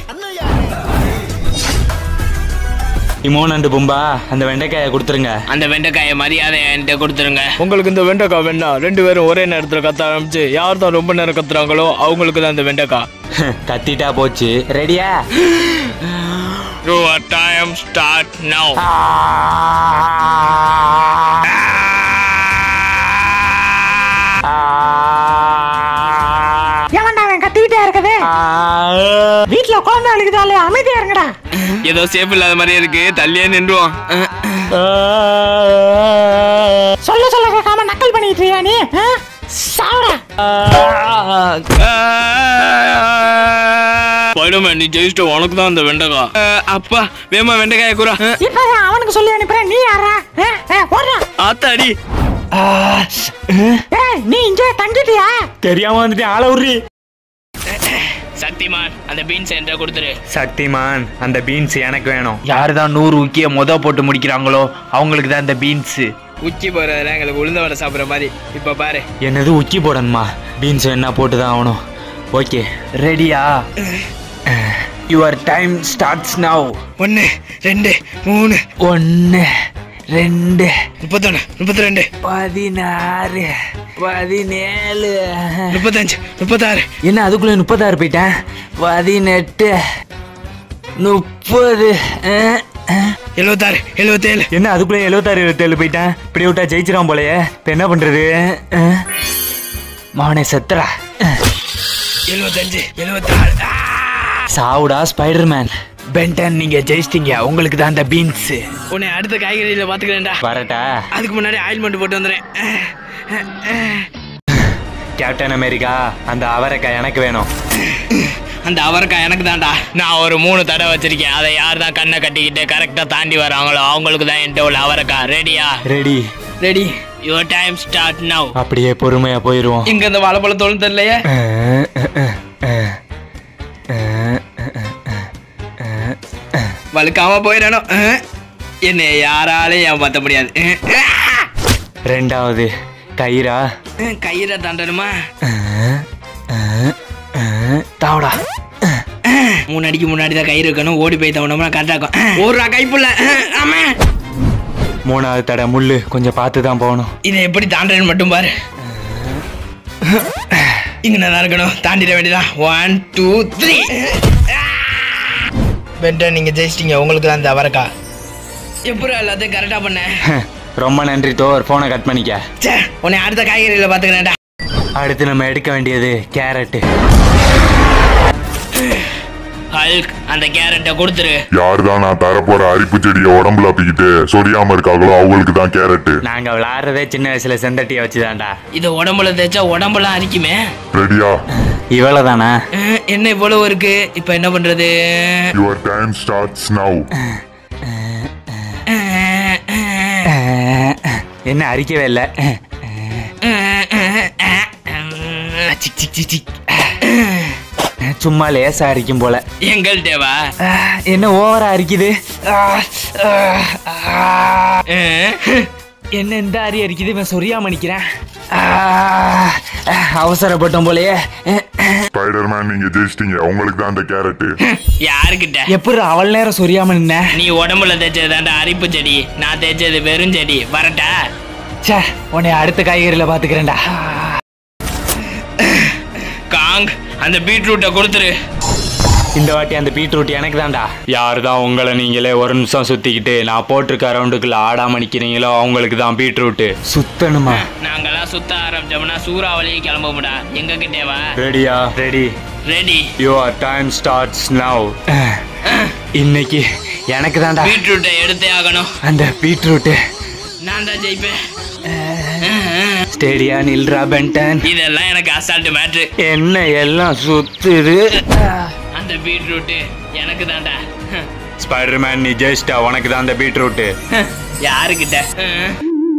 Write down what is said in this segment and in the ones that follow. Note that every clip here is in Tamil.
இமோன் அண்டு பும்பா அந்த வெண்டைக்காயை கொடுத்துருங்க. அந்த வெண்டைக்காயை மரியாதை என்கிட்ட கொடுத்துருங்க. உங்களுக்கு இந்த வெண்டைக்காய் வேணா 2 பேரும் ஒரே நேரத்தில் கத்த ஆரம்பிச்சு யார் தான் ரொம்ப நேரம் கத்துறாங்களோ அவங்களுக்கு தான் இந்த வெண்டைக்காய். கத்திட்டா போச்சு. ரெடியா? Your time start now. ஏன்டா அவன் கத்திக்கிட்டே இருக்குது? வீட்டுல குழந்தை அழுகுதாலே அமைதியா இருங்கடா. ஏதோ சேஃப் இல்லாத மாதிரியே இருக்கு, தள்ளியே நின்றுவான். சொல்ல கேட்காம நக்கல் பண்ணிட்டு இருக்கியா நீ? சாவுடா. ஸ்பைடர்மேன், நீ ஜெயிச்சிட்ட, உனக்கு தான் அந்த வெண்டைக்காய். அப்பா வேமா வெண்டைக்காயை கூறா. இப்பதான் அவனுக்கு சொல்லி அனுப்புறேன், நீ யாரா? ஆத்தாடி, நீ இங்க தங்கிட்டியா? தெரியாம வந்துட்டு ஆள உர்றி. சக்திமான், அந்த பீன்ஸ் என்கிட்ட கொடுத்துரு. சக்திமான், அந்த பீன்ஸ் எனக்கு வேணும். யார் தான் 100 உக்கிய போட்டு முடிக்கிறாங்களோ அவங்களுக்கு தான் இந்த பீன்ஸ். உச்சி போறதுல எங்களுக்கு உளுந்த வடை சாப்பிட்ற மாதிரி. இப்ப பாரு. என்னது உச்சி போடணுமா? பீன்ஸ் என்ன போட்டுதான் ஆகணும். ஓகே, ரெடியா? Your time starts now. 1 2 3 1 2 31 32 16 17 35 36. என்ன அதுக்குள்ள 36 போயிட்டேன். 18 30 76 77. என்ன அதுக்குள்ளே 76 77 போயிட்டேன். இப்படி விட்டா ஜெயிச்சிடான் போலயே. இப்ப என்ன பண்றது? மகனே செத்துறா. 75 76. சாவுடா ஸ்பைடர்மேன். பென்டன், நீங்க ஜெயிச்சிட்டீங்க, உங்களுக்கு தான் அந்த பீன்ஸ். உன்னை அடுத்த காய்கறியில பாத்துக்கிறேன்டா. வரட்டா? அதுக்கு முன்னாடி ஆயில்மெண்ட் போட்டு வந்துடுறேன். கேப்டன் அமெரிக்கா, அந்த அவரைக்காய் எனக்கு வேணும். அந்த அவரைக்காய் எனக்கு தான்டா. நான் ஒரு 3 தடவை வச்சிருக்கேன். அதை யார் தான் கண்ணை கட்டிக்கிட்டு கரெக்டா தாண்டி வராங்களோ அவங்களுக்கு தான் என்கிட்ட உள்ள அவரைக்காய். ரெடியா? Ready. Ready. Your time start now. அப்படியே பொறுமையா போயிருவோம். இங்க இந்த வாழைப்பழம் தோல் தெரியலையே. வழுக்காம போயிடணும். என்னை யாராலையும் ஏமாத்த முடியாது. 2வது கயிறா? கயிறை தாண்டணுமா? தாவடா. 3 அடிக்கு முன்னாடி தான் கயிறு இருக்கணும். ஓடி போய் தவணோம்னா கரெக்டா இருக்கும். ஒரு கைப்புள்ள. ஆமா. 3வது தடை முள்ளு, கொஞ்சம் பார்த்து தான் போகணும். இதை எப்படி தாண்டேன்னு மட்டும் பாரு. இங்க நல்லா இருக்கணும், தாண்டிட வேண்டியதான். 1 2 3. பென்டன், நீங்க ஜெயிச்சிட்டீங்க, உங்களுக்கு தான் இந்த அவரைக்காய். எப்படி எல்லாத்தையும் கரெக்டா பண்ண? ரொம்ப நன்றி தோர். போனை கட் பண்ணிக்க. உன்னை அடுத்த காய்கறியில பாத்துக்கிறேன்டா. அடுத்து நம்ம எடுக்க வேண்டியது கேரட். ஹல்க், அந்த கேரட்டை கொடுத்துரு. யார் தான் நான் தரப்போற அரிப்பு செடியை உடம்புல அப்பிக்கிட்டு சொரியாம இருக்காங்களோ அவங்களுக்கு தான் கேரட். நாங்க விளையாடுறதே சின்ன வயசுல செந்தட்டியை வச்சுதான்டா. இதை உடம்புல தேய்ச்சா உடம்புலாம் அரிக்குமே. ரெடியா? இவ்வளவுதானா? என்ன இவ்வளவு இருக்கு? இப்ப என்ன பண்றது? Your time starts now. என்ன அரிக்கவே இல்லை. சும்மா லேசா அரிக்கும் போல. எங்கள் தேவா என்ன ஓவரா அரிக்குது? என்ன இந்த அரி அரிக்குது? இவன் சொரியாம நிக்கிறேன். அவசரப்பட்டோம் போலயே. ஸ்பைடர்மேன், நீங்க ஜெயிச்சிட்டீங்க, உங்களுக்கு தான் அந்த கேரட். யாருக்கிட்ட? எப்படி அவள் நேரம் சொரியாம நின்ன? நீ உடம்புல தேய்ச்சது தாண்டா அரிப்பு செடி, நான் தேய்ச்சது வெறும் செடி. வரட்டா? சே, உன்னை அடுத்த காய்கறியில பாத்துக்கிறேன்டா. காங், அந்த பீட்ரூட்டை கொடுத்துரு. இந்த வாட்டி அந்த பீட்ரூட் எனக்கு தான்டா. யார் தான் உங்களை நீங்களே ஒரு நிமிஷம் சுத்திக்கிட்டு நான் போட்டிருக்க ரவுண்டுக்குள்ள ஆடாம நிக்கிறீங்களோ அவங்களுக்கு தான் பீட்ரூட். சுத்தணுமா? நாங்கெல்லாம் சுத்த ஆரம்பிச்சோம்னா சூறாவளியை கிளம்பும்டா. எங்க கிட்டேவா? ரெடியா? Ready. Ready. Your time starts now. இன்னைக்கு எனக்கு தான்டா பீட்ரூட்டை எடுத்தே ஆகணும். அந்த பீட்ரூட் நான் தான் ஜெயிப்பேன். ஸ்டேடியா நில்ரா பென்டன். இதெல்லாம் எனக்கு அசால்ட் மேட்ரு. என்ன எல்லாம் சுத்துது? அந்த பீட்ரூட் எனக்கு தான்டா. ஸ்பைடர்மேன், நீ ஜெயிச்சிட்டா, உனக்கு தான் அந்த பீட்ரூட். யாருக்கிட்ட?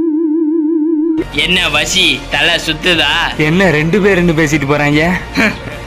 என்ன வசி, தலை சுத்துதா? என்ன 2 பேர் பேசிட்டு போறாங்க?